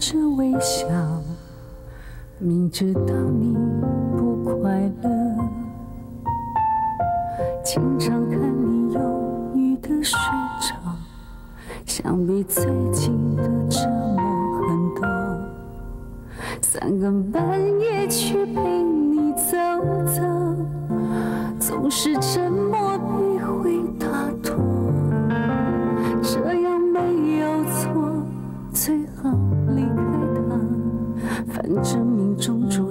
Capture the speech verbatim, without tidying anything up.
着微笑，明知道你不快乐，经常看你忧郁的睡着，想比最近的折磨很多。三更半夜去陪你走走，总是沉默必会洒脱，这样没有错，最好离开他，反正命中注